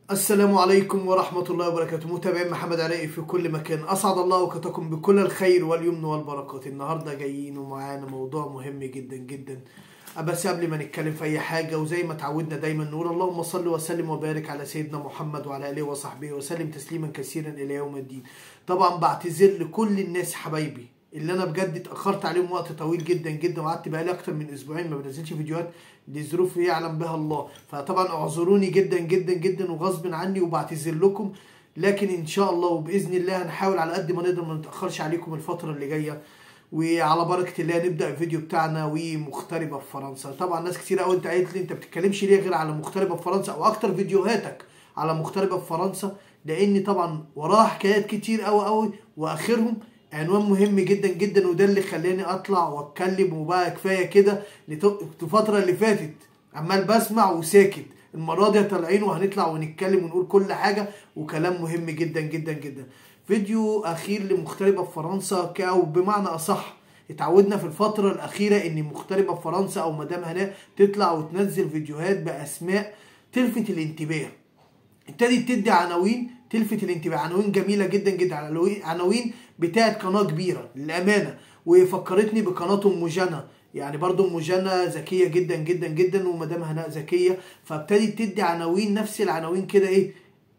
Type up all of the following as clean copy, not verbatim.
السلام عليكم ورحمة الله وبركاته. متابعين محمد عراقي في كل مكان، أسعد الله أوقاتكم بكل الخير واليمن والبركات. النهاردة جايين ومعانا موضوع مهم جدا جدا، بس قبل ما نتكلم في أي حاجة وزي ما تعودنا دايما نقول اللهم صل وسلم وبارك على سيدنا محمد وعلى آله وصحبه وسلم تسليما كثيرا إلى يوم الدين. طبعا بعتذر لكل الناس حبايبي اللي انا بجد اتاخرت عليهم وقت طويل جدا جدا، وقعدت بقالي اكتر من اسبوعين ما بنزلش فيديوهات لظروف يعلم بها الله، فطبعا اعذروني جدا جدا جدا وغصب عني وبعتذر لكم. لكن ان شاء الله وباذن الله هنحاول على قد ما نقدر ما نتاخرش عليكم الفتره اللي جايه، وعلى بركه الله نبدا الفيديو بتاعنا ومغتربه في فرنسا. طبعا ناس كتير قوي انت قالت لي انت بتتكلمش ليه غير على مغتربه في فرنسا، او اكتر فيديوهاتك على مغتربه في فرنسا، لان طبعا وراها حكايات كتير قوي قوي، واخرهم عنوان مهم جدا جدا، وده اللي خلاني اطلع واتكلم. وبقى كفايه كده، الفتره اللي فاتت عمال بسمع وساكت، المره دي طالعين وهنطلع ونتكلم ونقول كل حاجه، وكلام مهم جدا جدا جدا. فيديو اخير لمغتربه في فرنسا، او بمعنى اصح اتعودنا في الفتره الاخيره ان مغتربه في فرنسا او مدام هناء تطلع وتنزل فيديوهات باسماء تلفت الانتباه، ابتدت تدي عناوين تلفت الانتباه، عناوين جميله جدا جدا، عناوين بتاعت قناه كبيره للامانه، وفكرتني بقناه ام جنى. يعني برضو ام جنى ذكيه جدا جدا جدا، ومدام هناء ذكيه، فابتدت تدي عناوين نفس العناوين كده، ايه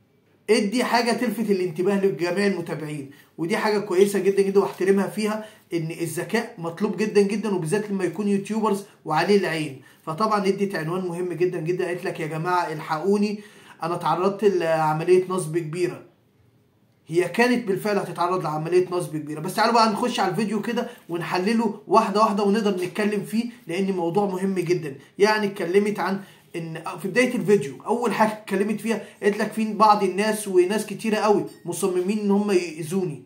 ادي حاجه تلفت الانتباه لجميع المتابعين. ودي حاجه كويسه جدا جدا واحترمها فيها، ان الذكاء مطلوب جدا جدا، وبالذات لما يكون يوتيوبرز وعليه العين. فطبعا ادت عنوان مهم جدا جدا، قالت لك يا جماعه الحقوني انا تعرضت لعمليه نصب كبيره. هي كانت بالفعل هتتعرض لعمليه نصب كبيره، بس تعالوا بقى نخش على الفيديو كده ونحلله واحده واحده ونقدر نتكلم فيه، لان موضوع مهم جدا. يعني اتكلمت عن ان في بدايه الفيديو اول حاجه اتكلمت فيها، قالت لك في بعض الناس وناس كتيره قوي مصممين ان هم يأذوني،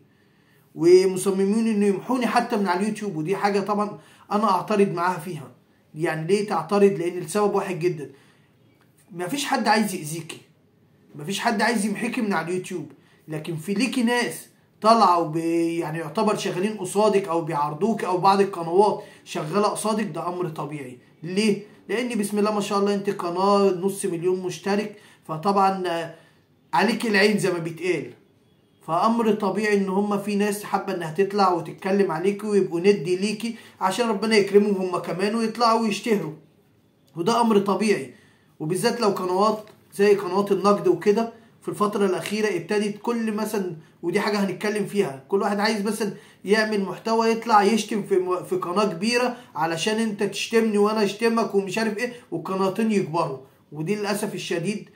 ومصممين انه يمحوني حتى من على اليوتيوب. ودي حاجه طبعا انا اعترض معاها فيها. يعني ليه تعترض؟ لان السبب واحد جدا، مفيش حد عايز يأذيكي، مفيش حد عايز يمحيكي من على اليوتيوب، لكن في ليكي ناس طالعه يعني يعتبر شغالين قصادك او بيعرضوك، او بعض القنوات شغاله قصادك. ده امر طبيعي. ليه؟ لان بسم الله ما شاء الله انت قناه نص مليون مشترك، فطبعا عليك العين زي ما بيتقال. فامر طبيعي ان هم في ناس حابه انها تطلع وتتكلم عليكي ويبقوا ندي ليكي عشان ربنا يكرمهم هم كمان ويطلعوا ويشتهروا، وده امر طبيعي. وبالذات لو قنوات زي قنوات النقد وكده في الفترة الأخيرة ابتدت كل مثلا، ودي حاجة هنتكلم فيها، كل واحد عايز مثلا يعمل محتوى يطلع يشتم في قناة كبيرة علشان انت تشتمني وانا اشتمك ومش عارف ايه، والقناتين يكبروا. ودي للأسف الشديد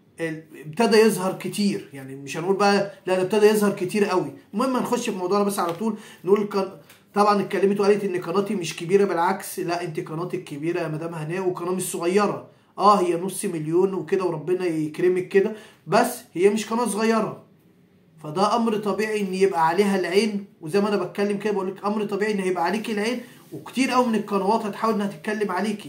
ابتدى يظهر كتير، يعني مش هنقول بقى لا، ده ابتدى يظهر كتير قوي. المهم هنخش في موضوعنا بس على طول نقول طبعا اتكلمت وقالت ان قناتي مش كبيرة، بالعكس لا، انت قناتك كبيرة يا مدام هناء، وقناة مش صغيرة. هي نص مليون وكده وربنا يكرمك كده، بس هي مش قناه صغيره. فده امر طبيعي ان يبقى عليها العين، وزي ما انا بتكلم كده بقول لك امر طبيعي ان هيبقى عليكي العين، وكتير قوي من القنوات هتحاول انها تتكلم عليكي.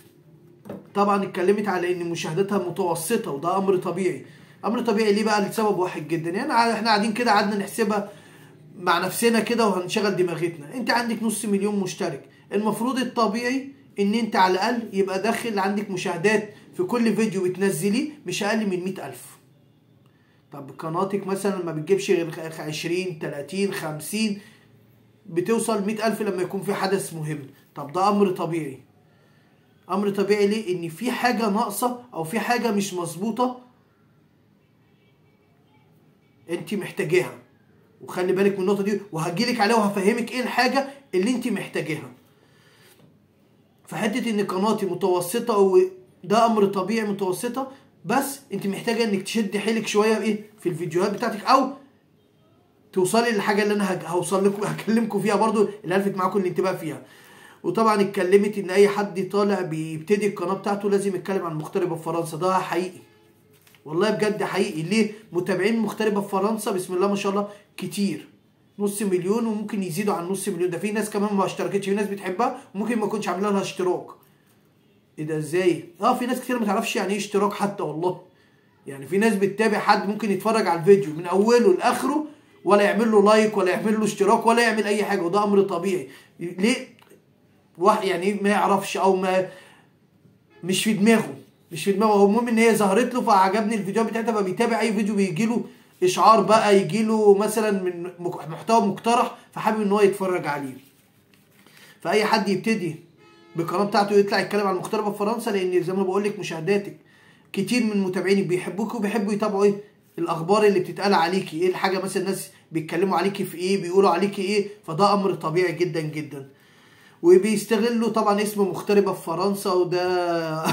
طبعا اتكلمت على ان مشاهداتها متوسطه، وده امر طبيعي. امر طبيعي ليه بقى؟ لسبب واحد جدا. يعني احنا قاعدين كده قعدنا نحسبها مع نفسنا كده وهنشغل دماغتنا. انت عندك نص مليون مشترك، المفروض الطبيعي ان انت على الاقل يبقى داخل عندك مشاهدات في كل فيديو بتنزليه مش اقل من 100,000. طب قناتك مثلا ما بتجيبش غير 20 30 50، بتوصل 100,000 لما يكون في حدث مهم. طب ده امر طبيعي. امر طبيعي ليه؟ ان في حاجه ناقصه او في حاجه مش مظبوطه انت محتاجاها، وخلي بالك من النقطه دي وهجيلك عليها وهفهمك ايه الحاجه اللي انت محتاجاها. فحته ان قناتي متوسطه، وده امر طبيعي متوسطه، بس انت محتاجه انك تشد حيلك شويه ايه في الفيديوهات بتاعتك، او توصلي للحاجه اللي انا هوصل لكم هكلمكم فيها برضو، اللي هلفت معاكم الانتباه فيها. وطبعا اتكلمت ان اي حد طالع بيبتدي القناه بتاعته لازم يتكلم عن مغتربه في فرنسا. ده حقيقي، والله بجد حقيقي. ليه؟ متابعين مغتربه في فرنسا بسم الله ما شاء الله كتير، نص مليون وممكن يزيدوا عن نص مليون. ده في ناس كمان ما اشتركتش، في ناس بتحبها وممكن ما يكونش عامله لها اشتراك. ايه ده ازاي؟ في ناس كتير ما تعرفش يعني ايه اشتراك حتى والله. يعني في ناس بتتابع حد ممكن يتفرج على الفيديو من اوله لاخره ولا يعمل له لايك ولا يعمل له اشتراك ولا يعمل اي حاجه، وده امر طبيعي. ليه؟ واحد يعني ما يعرفش او ما مش في دماغه. مش في دماغه، هو المهم ان هي ظهرت له فعجبني الفيديو بتاعتها، فبيتابع اي فيديو بيجي له اشعار بقى، يجي له مثلا من محتوى مقترح فحابب ان هو يتفرج عليه. فاي حد يبتدي بالقناه بتاعته يطلع يتكلم عن المغتربه في فرنسا، لان زي ما بقول لك مشاهداتك كتير من متابعينك بيحبوك وبيحبوا يتابعوا ايه الاخبار اللي بتتقال عليكي، ايه الحاجه مثلا الناس بيتكلموا عليكي في ايه، بيقولوا عليكي ايه، فده امر طبيعي جدا جدا. وبيستغلوا طبعا اسم مغتربه في فرنسا، وده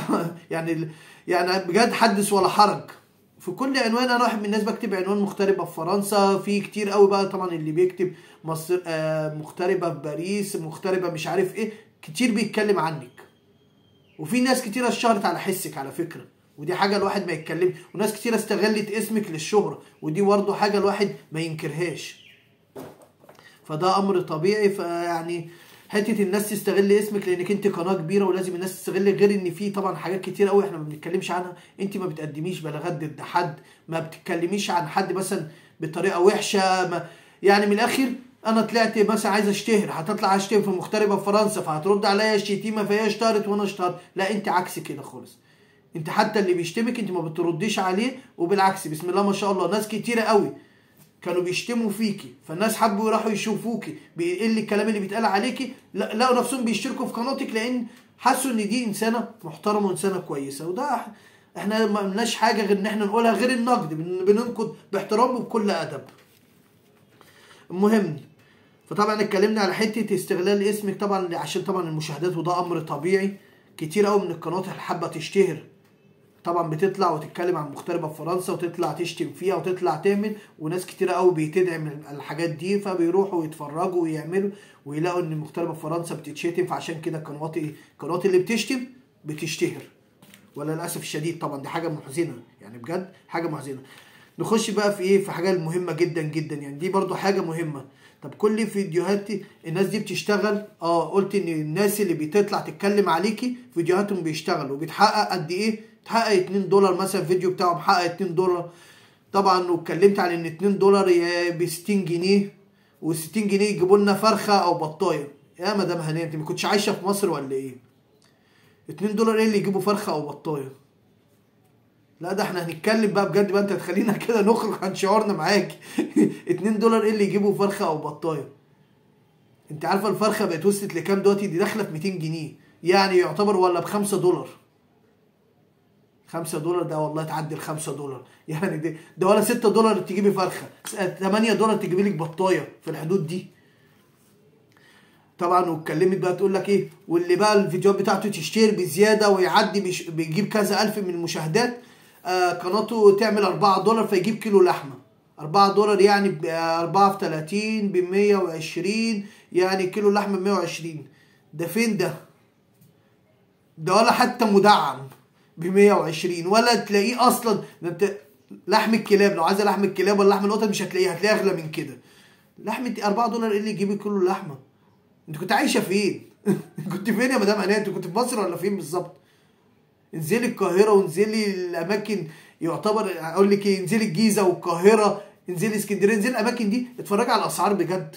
يعني بجد حدث ولا حرج. في كل عنوان انا واحد من الناس بكتب عنوان مغتربه في فرنسا، في كتير قوي بقى طبعا اللي بيكتب مصر مغتربه في باريس، مغتربه مش عارف ايه، كتير بيتكلم عنك. وفي ناس كتير اشتهرت على حسك على فكره، ودي حاجه الواحد ما يتكلم، وناس كتير استغلت اسمك للشهره، ودي برضه حاجه الواحد ما ينكرهاش. فده امر طبيعي. فيعني حته الناس تستغل اسمك لانك انت قناه كبيره ولازم الناس تستغل، غير ان في طبعا حاجات كتير قوي احنا ما بنتكلمش عنها. انت ما بتقدميش بلاغات ضد حد، ما بتتكلميش عن حد مثلا بطريقه وحشه، ما يعني من الاخر انا طلعت مثلا عايز اشتهر، هتطلع اشتم في مغتربه في فرنسا فهترد عليا الشتيمه فهي اشتهرت وانا اشتهرت. لا انت عكس كده خالص. انت حتى اللي بيشتمك انت ما بترديش عليه، وبالعكس بسم الله ما شاء الله ناس كتيره قوي كانوا بيشتموا فيكي، فالناس حبوا يروحوا يشوفوكي بيقل الكلام اللي بيتقال عليكي، لقوا نفسهم بيشتركوا في قناتك لان حسوا ان دي انسانه محترمه وانسانه كويسه. وده احنا ما لناش حاجه غير ان احنا نقولها، غير النقد بننقد باحترام وبكل ادب. المهم، فطبعا اتكلمنا على حته استغلال اسمك طبعا عشان طبعا المشاهدات، وده امر طبيعي. كتير قوي من القنوات اللي حابه تشتهر طبعا بتطلع وتتكلم عن مغتربه في فرنسا وتطلع تشتم فيها وتطلع تعمل، وناس كتير قوي بتدعم الحاجات دي، فبيروحوا يتفرجوا ويعملوا ويلاقوا ان المغتربه في فرنسا بتتشتم. فعشان كده القنوات اللي بتشتم بتشتهر، ولا للاسف الشديد طبعا دي حاجه محزنه، يعني بجد حاجه محزنه. نخش بقى في ايه، في حاجه مهمه جدا جدا، يعني دي برضو حاجه مهمه. طب كل فيديوهاتي الناس دي بتشتغل، قلت ان الناس اللي بتطلع تتكلم عليكي فيديوهاتهم بيشتغلوا وبتحقق قد ايه، تحقق 2 دولار مثلا، الفيديو بتاعه محقق 2 دولار طبعا. واتكلمت عن ان 2 دولار ب 60 جنيه، و60 جنيه يجيبوا لنا فرخه او بطايه. يا مدام هنيه انت ما كنتش عايشه في مصر ولا ايه؟ 2 دولار ايه اللي يجيبوا فرخه او بطايه؟ لا ده احنا هنتكلم بقى بجد بقى، انت هتخلينا كده نخرج عن شعورنا معاك. 2 دولار ايه اللي يجيبوا فرخه او بطايه؟ انت عارفه الفرخه بقت وصلت لكام دلوقتي؟ دي داخله في 200 جنيه، يعني يعتبر ولا ب5 دولار. 5 دولار ده والله تعدي ال5 دولار، يعني ده ولا 6 دولار تجيبي فرخه، 8 دولار تجيبي لك بطايه في الحدود دي طبعا. واتكلمت بقى تقول لك ايه، واللي بقى الفيديوهات بتاعته تشتهر بزياده ويعدي بيجيب كذا الف من المشاهدات، قناته تعمل 4 دولار فيجيب كيلو لحمه. 4 دولار يعني ب 4 في 30 ب 120، يعني كيلو لحمه ب 120. ده فين ده؟ ده ولا حتى مدعم ب 120، ولا تلاقيه اصلا. ده انت لحم الكلاب لو عايزه لحم الكلاب ولا لحم القطط مش هتلاقيه، هتلاقيه اغلى من كده. لحمه 4 دولار ايه اللي يجيب كيلو لحمه؟ انت كنت عايشه فين؟ كنت فين يا مدام هنيه؟ انت كنت في مصر ولا فين بالظبط؟ انزلي القاهره وانزلي الاماكن، يعتبر اقول لك ايه، انزلي الجيزه والقاهره، انزلي اسكندريه، انزلي الاماكن دي اتفرجي على الاسعار بجد.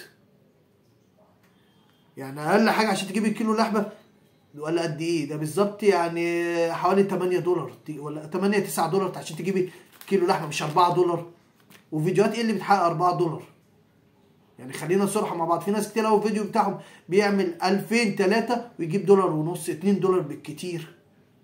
يعني اقل حاجه عشان تجيبي كيلو لحمه ولا قد ايه ده بالظبط، يعني حوالي 8 دولار ولا 8 9 دولار عشان تجيبي كيلو لحمه، مش 4 دولار. وفيديوهات ايه اللي بتحقق 4 دولار؟ يعني خلينا صراحه مع بعض، في ناس كتير قوي الفيديو بتاعهم بيعمل 2000 3 ويجيب دولار ونص 2 دولار بالكتير.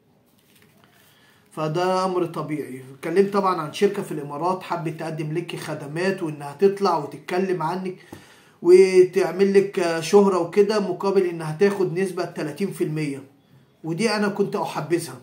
فده امر طبيعي. اتكلمت طبعا عن شركه في الامارات حبت تقدم لك خدمات، وانها تطلع وتتكلم عنك وتعمل لك شهره وكده، مقابل انها تاخد نسبه 30%. ودي انا كنت احبذها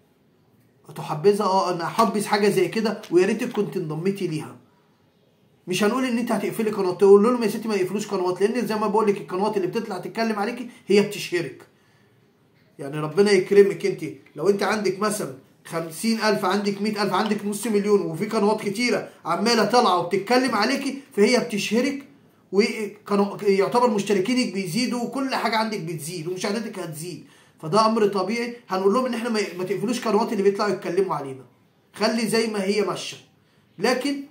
انا احبذ حاجه زي كده، ويا ريتك كنت انضميتي ليها. مش هنقول ان انت هتقفلي قناه، تقول لهم يا ستي ما يقفلوش قنوات، لان زي ما بقول لك القنوات اللي بتطلع تتكلم عليكي هي بتشهرك. يعني ربنا يكرمك، انت لو انت عندك مثلا 50,000، عندك 100,000، عندك نص مليون، وفي قنوات كتيره عماله طالعه وبتتكلم عليكي، فهي بتشهرك، ويعتبر مشتركينك بيزيدوا وكل حاجه عندك بتزيد ومشاهداتك هتزيد. فده امر طبيعي. هنقول لهم ان احنا ما تقفلوش قنوات اللي بيطلعوا يتكلموا علينا، خلي زي ما هي ماشيه. لكن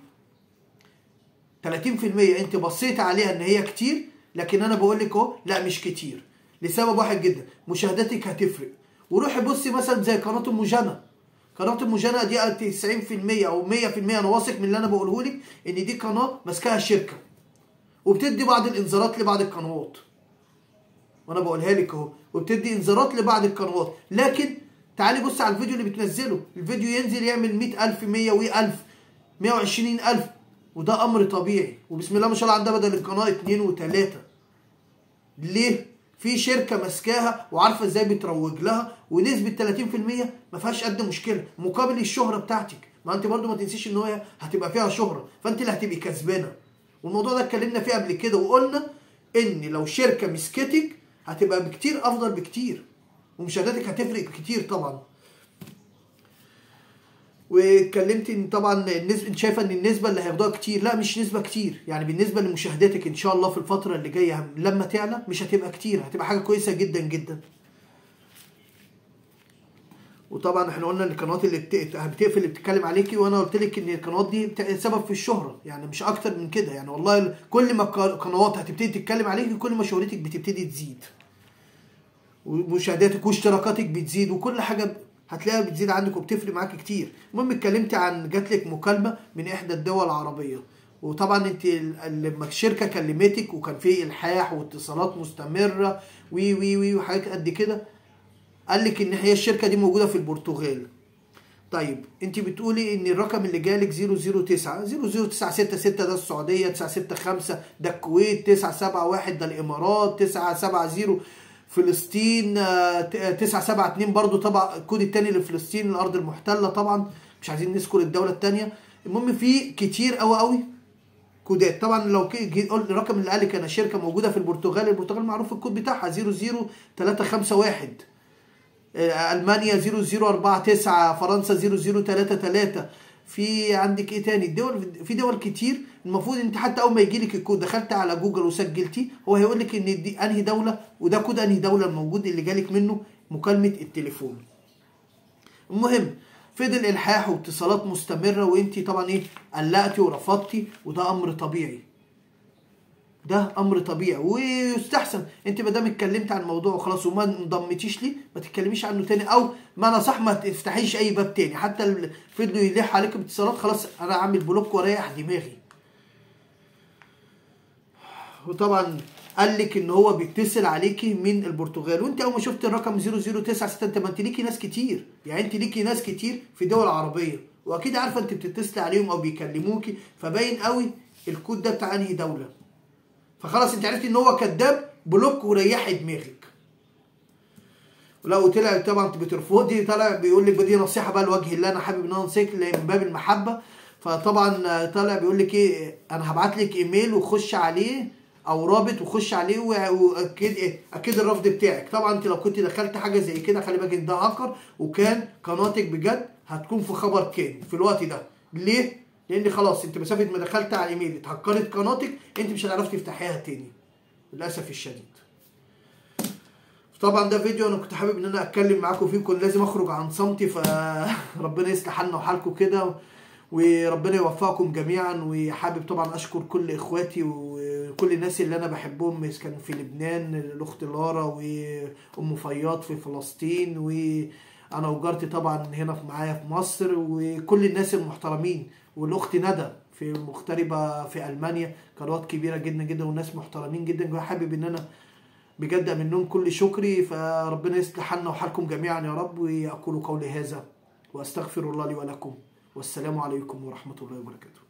30% انت بصيت عليها ان هي كتير، لكن انا بقول لك اهو لا مش كتير، لسبب واحد جدا، مشاهداتك هتفرق. وروحي بصي مثلا زي قناه ام جنى، قناه ام جنى دي 90% او 100% انا واثق من اللي انا بقوله لك ان دي قناه ماسكاها الشركه، وبتدي بعض الانذارات لبعض القنوات، وانا بقولها لك اهو، وبتدي انذارات لبعض القنوات. لكن تعالي بص على الفيديو اللي بتنزله، الفيديو ينزل يعمل 100,000 100,000 120,000، وده امر طبيعي، وبسم الله ما شاء الله عندها بدل القناه 2 و3. ليه؟ في شركه ماسكاها وعارفه ازاي بتروج لها، ونسبه 30% ما فيهاش قد مشكله، مقابل الشهره بتاعتك. ما انت برضو ما تنسيش ان هي هتبقى فيها شهره، فانت اللي هتبقي كسبانه. والموضوع ده اتكلمنا فيه قبل كده، وقلنا ان لو شركه مسكتك هتبقى بكتير افضل بكتير، ومشاهداتك هتفرق كتير طبعا. واتكلمت ان طبعا النسبه، انت شايفه ان النسبه اللي هياخدوها كتير، لا مش نسبه كتير، يعني بالنسبه لمشاهداتك ان شاء الله في الفتره اللي جايه لما تعلى مش هتبقى كتير، هتبقى حاجه كويسه جدا جدا. وطبعا احنا قلنا ان القنوات اللي بتقفل اللي بتتكلم عليكي، وانا قلت لك ان القنوات دي سبب في الشهره، يعني مش اكتر من كده. يعني والله كل ما قنوات هتبتدي تتكلم عليكي كل ما شهرتك بتبتدي تزيد، ومشاهداتك واشتراكاتك بتزيد، وكل حاجه هتلاقيها بتزيد عندك وبتفرق معاك كتير. المهم اتكلمت عن جاتلك مكالمه من احدى الدول العربيه، وطبعا انت لما الشركه كلمتك وكان في الحاح واتصالات مستمره وي وي وي وحاجات قد كده، قال لك ان هي الشركه دي موجوده في البرتغال. طيب انت بتقولي ان الرقم اللي جالك 009 00966 ده السعوديه، 965 ده الكويت، 971 ده الامارات، 970 فلسطين، 972 برضو طبعا الكود الثاني لفلسطين الارض المحتله، طبعا مش عايزين نذكر الدوله الثانيه. المهم في كتير قوي قوي كودات. طبعا لو الرقم اللي قالك انا شركه موجوده في البرتغال، البرتغال معروف الكود بتاعها 00351، المانيا 0049، فرنسا 0033. في عندك ايه تاني؟ في دول كتير. المفروض انت حتى اول ما يجي لك الكود دخلت على جوجل وسجلتي، هو هيقول لك ان دي انهي دوله، وده كود انهي دوله الموجود اللي جالك منه مكالمه التليفون. المهم فضل الحاح واتصالات مستمره، وانت طبعا ايه قلقتي ورفضتي، وده امر طبيعي، ده امر طبيعي ويستحسن. انت ما دام اتكلمت عن الموضوع وخلاص وما انضمتيش ليه، ما تتكلميش عنه تاني، او ما انا صح ما تفتحيش اي باب تاني. حتى فضلوا يلح عليك باتصالات، خلاص انا اعمل بلوك واريح دماغي. وطبعا قال لك ان هو بيتصل عليكي من البرتغال، وانت اول ما شفت الرقم 00966 انت ما انت ليكي ناس كتير، يعني انت ليكي ناس كتير في دول عربيه، واكيد عارفه انت بتتصلي عليهم او بيكلموكي، فباين قوي الكود ده بتاع انهي دوله. فخلاص انت عرفتي ان هو كذاب، بلوك وريحي دماغك. ولو طلع طبعا انت بترفضي، طلع بيقول لك دي نصيحه بقى لوجه الله، انا حابب ان انا انصحك من باب المحبه. فطبعا طلع بيقول لك ايه، انا هبعت لك ايميل وخش عليه او رابط وخش عليه واكيد ايه، اكيد الرفض بتاعك. طبعا انت لو كنت دخلت حاجه زي كده خلي بالك ان ده هاكر، وكان قناتك بجد هتكون في خبر كان في الوقت ده. ليه؟ لان خلاص انت مسافه ما دخلت على الايميل اتهكرت قناتك، انت مش هتعرفي تفتحيها تاني للاسف الشديد. طبعا ده فيديو انا كنت حابب ان انا اتكلم معاكم فيه، كنت لازم اخرج عن صمتي، فربنا يصلح حالنا وحالكم كده، وربنا يوفقكم جميعا. وحابب طبعا اشكر كل اخواتي وكل الناس اللي انا بحبهم، كانوا في لبنان، الاخت لارا وام فياض في فلسطين، وانا وجارتي طبعا هنا معايا في مصر، وكل الناس المحترمين، والاخت ندى في مغتربه في المانيا، قنوات كبيره جدا جدا وناس محترمين جدا. حابب ان انا بجد منهم كل شكري، فربنا يصلح حالنا وحالكم جميعا يا رب. واقول قولي هذا واستغفر الله لي ولكم، والسلام عليكم ورحمه الله وبركاته.